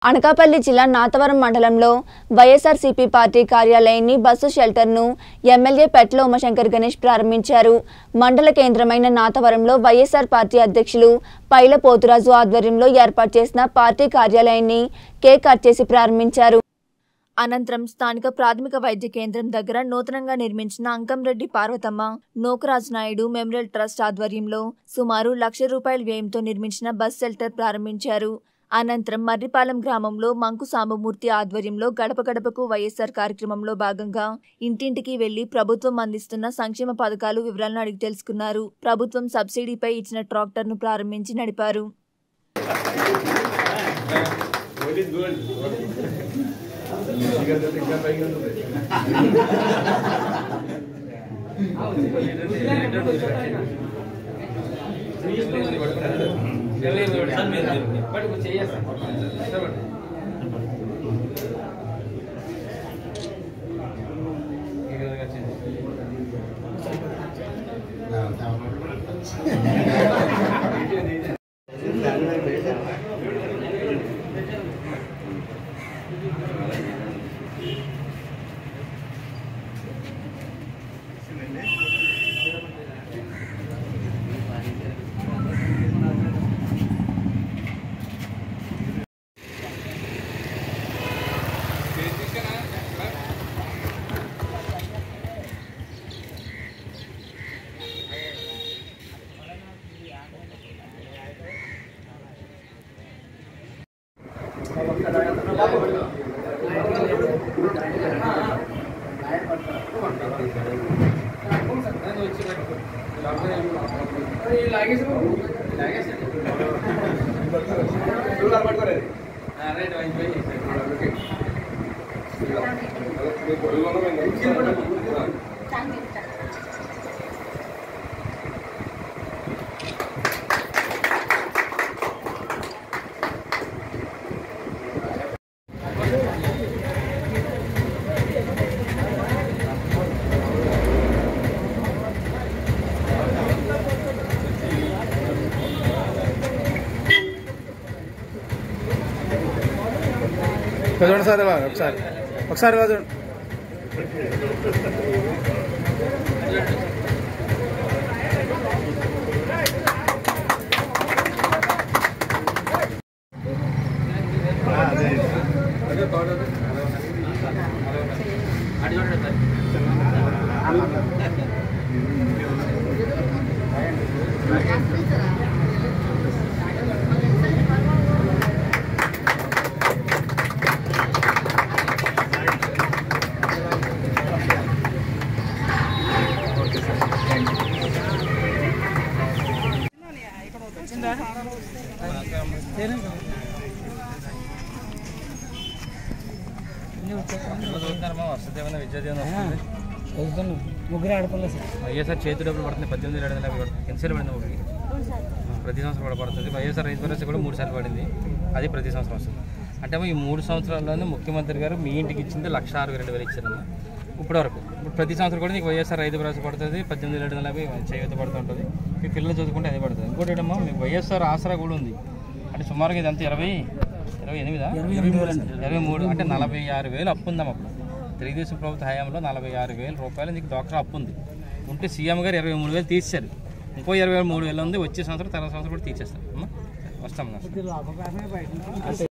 అనకాపల్లి జిల్లా నాతవరం మండలంలో YSRCP party కార్యాలయాన్ని బస్సు షెల్టర్ను ఎమ్మెల్యే పెట్ల ఉమాశంకర్ గణేష్ ప్రారంభించారు. మండల కేంద్రమైన నాతవరంలో వైఎస్ఆర్ పార్టీ అధ్యక్షులు పైల పోతురాజు ఆధ్వర్యంలో ఏర్పాటు చేసిన పార్టీ కార్యాలయాన్ని కేక్ కట్ చేసి ప్రారంభించారు. అనంతరం స్థానిక ప్రాథమిక వైద్య కేంద్రం దగ్గర నూతనంగా నిర్మించిన అంకంరెడ్డి పార్వతమ్మ నోకరాజు నాయుడు మెమోరియల్ ట్రస్ట్ ఆధ్వర్యంలో సుమారు ₹1,00,000 వ్యయంతో నిర్మించిన బస్ షెల్టర్ ప్రారంభించారు. అనంతరం మర్రిపాలెం గ్రామంలో మంకు సాంబమూర్తి ఆధ్వర్యంలో గడప గడపకు వైఎస్ఆర్ కార్యక్రమంలో భాగంగా ఇంటింటికి వెళ్లి ప్రభుత్వం అందిస్తున్న సంక్షేమ పథకాలు వివరాలను అడిగి తెలుసుకున్నారు. ప్రభుత్వం సబ్సిడీపై ఇచ్చిన ట్రాక్టర్ను ప్రారంభించి నడిపారు. ఒకసారి కాదు ముగ్గురు ఆడపిల్ల వైఎస్ఆర్ చేతి డబ్బులు పడుతుంది 18,000 ఎన్సీలు పడింది ఒకటి ప్రతి సంవత్సరం కూడా పడుతుంది. వైఎస్ఆర్ రైతు భరోసా కూడా 3 సార్లు పడింది, అది ప్రతి సంవత్సరం వస్తుంది. అంటే ఈ 3 సంవత్సరాల్లోనే ముఖ్యమంత్రి గారు మీ ఇంటికి ఇచ్చింది 1,62,000 ఇచ్చారమ్మా ఇప్పటి వరకు. ఇప్పుడు ప్రతి సంవత్సరం కూడా నీకు వైఎస్ఆర్ రైతు భరోసా పడుతుంది, 18,750 చేయూత పడుతూ ఉంటుంది. మీ పిల్లలు చదువుకుంటే అదే పడుతుంది. ఇంకోటి ఏంటమ్మా మీకు వైఎస్ఆర్ ఆసరా కూడా ఉంది. అంటే సుమారుగా ఇదంతా 23 అంటే 46,000 అప్పు ఉందాం. అప్పుడు తెలుగుదేశం ప్రభుత్వ హయాంలో 46,000 నీకు డాక్టర్ అప్పు ఉంది. ఉంటే సీఎం గారు 23,000 తీసేశారు. ఇంకో 23,000 ఉంది. వచ్చే సంవత్సరం తర్వాత సంవత్సరం కూడా తీసేస్తారు. వస్తాం.